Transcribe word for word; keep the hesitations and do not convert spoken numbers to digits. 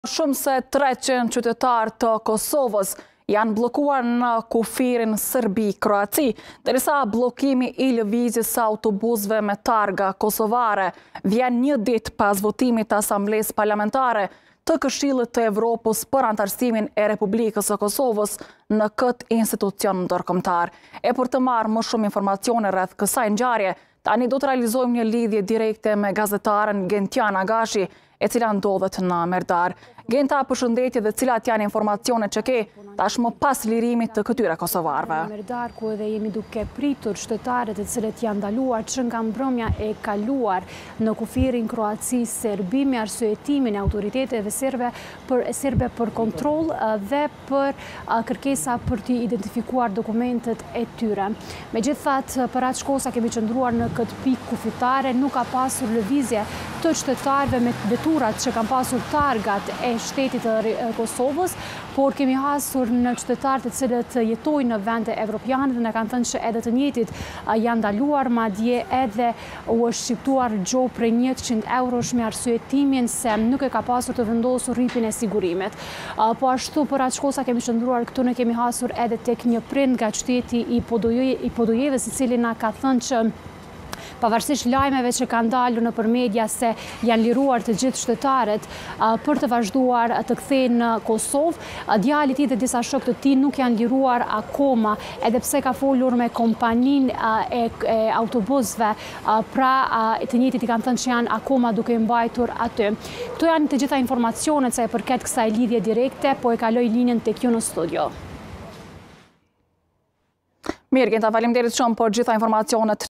Shumë se treqind qytetarë të Kosovës janë blokuar në kufirin Serbi-Kroaci, derisa bllokimi i lëvizjes së autobusëve me targa kosovare vjen një ditë pas votimit të Asamblesë Parlamentare të Këshillit të Evropës për antarësimin e Republikës së Kosovës në këtë institucion ndërkombëtar. E për të marrë më shumë informacione rreth kësaj ngjarje, tani do të realizojmë një lidhje direkte me gazetaren Gentian Agashi, e cila ndodhet në Merdar. Genta, përshëndetje, dhe cilat janë informacionet që ke tashmë pas lirimit të këtyre kosovarëve? Në Merdar, ku edhe jemi duke pritur qytetarët e cilët janë ndaluar që nga mbrëmja e kaluar në kufirin Kroaci Serbi me arsyetimin e autoriteteve serbe për serbe për kontroll dhe për kërkesa për të identifikuar dokumentet e tyre. Megjithatë, për aq kosa kemi qëndruar në këtë pikë kufitare, nuk ka pasur lëvizje të qytetarëve me veturat që kanë pasur targat e shtetit të Kosovës, por kemi hasur në qytetarët e cilët jetojnë në vende evropiane dhe në kanë thënë që edhe të njëjtit janë ndaluar, madje edhe u është shqiptuar gjo prej njëqind eurosh me arsyetimin se nuk e ka pasur të vendosur rripin e sigurimit. Po ashtu për aq kosa kemi qëndruar këtu, ne kemi hasur edhe tek një prind nga qyteti i Podojevës, i cili na ka thënë që pavarësisht lajmeve që kanë dalur nëpër media se janë liruar të gjithë qytetarët për të vazhduar të kthehen në Kosovë, djali i tij dhe disa shokë të tij nuk janë liruar akoma, edhe pse ka folur me kompaninë e, e autobusëve, pra të njëjtit i kanë thënë që janë akoma duke mbajtur aty. Këto janë të gjitha informacionet sa i përket kësaj lidhje direkte, po e kaloj linjën tek ju në studio. Mirë, Genta, faleminderit shumë për gjitha informacionet.